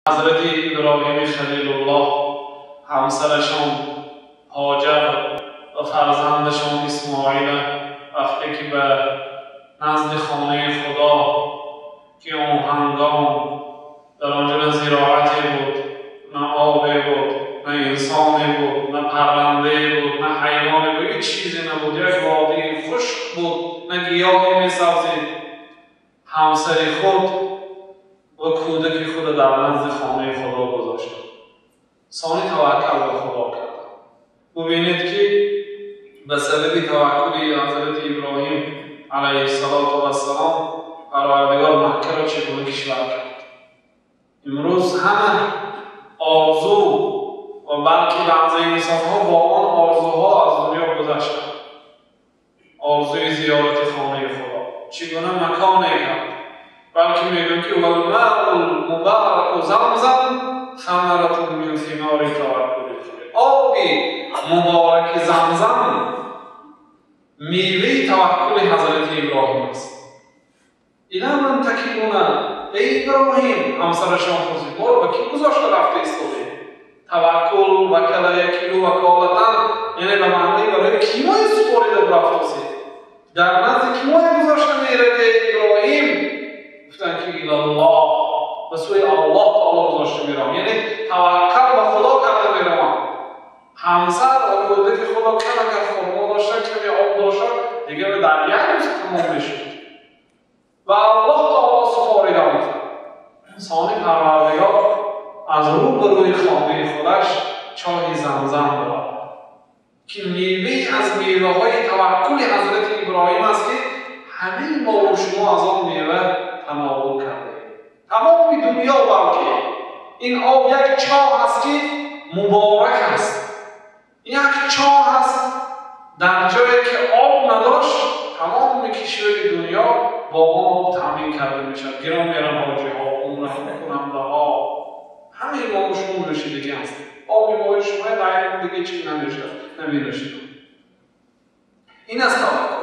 حضرت ابراهیم خلیل الله همسرشان هاجر و فرزندشان اسماعیل وقتی که به نزد خانه خدا که اون هنگام در آنجا نه زراعتی بود، نه آبی بود، نه انسانی بود، نه پرنده بود، نه حیوانی بود، هیچ چیزی نبود، یک وادی خشک بود، نه گیاهی می‌سبزید. همسر خود و کودک خود در نزد خانه خدا گذاشت. ثانی توکل به خدا کرد. ببینید که به سبب توکل حضرت ابراهیم علیه السلام پروردگار مکه را چگونه کشور کرد. امروز همه آرزو و بلکه بعضی انسان‌ها با آن آرزوها از دنیا گذشتند. آرزوی زیارت خانه خدا چگونه مکانی کرد، بلکه میگن که والماء المبارک زمزم ثمرة من ثمار توکل. آبی مبارک زمزم میوه توکل حضرت ابراهیم است. اینا من تکیبونه ای ابراهیم همسرشان پرسید برو با کی گذاشته رفته ایستاده؟ توکل وکله یکیلو وکالتن یعنی به معنی برای کی مای سپاریده رفته در نزد کی مای گذاشته میره ابراهیم؟ گفتن که الله به سوی الله تعالی گذاشته میرم، یعنی توکل به خدا کرده میرم. همسر و کودک خدا کنه که خورما داشته کمی آب داشته دیگه در یک روز تمام میشد و الله تعالی سپاریده میشه. ثانی پروردگار از رو به روی خانه خودش چاه زمزم دارد که میوه از میوه های توکل حضرت ابراهیم است که همه ما و شما از آن میوه تناول کرده. تمام دنیا بلکه این آب یک چاه است که مبارک است. یک چاه است در جایی که آب نداشت تمام کشور دنیا با آن آب تامین کرده میشد. گران میرن حاجی ها، عمره کننده ها، همه ما و شما نوشیدگی هست. آبی ما و شما غیر دیگه چی نمیشه نمی‌نوشید. این است